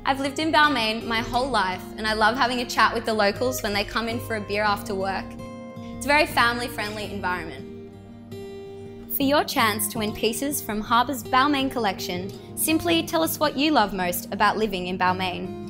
I've lived in Balmain my whole life and I love having a chat with the locals when they come in for a beer after work. It's a very family-friendly environment. For your chance to win pieces from Harbour's Balmain collection, simply tell us what you love most about living in Balmain.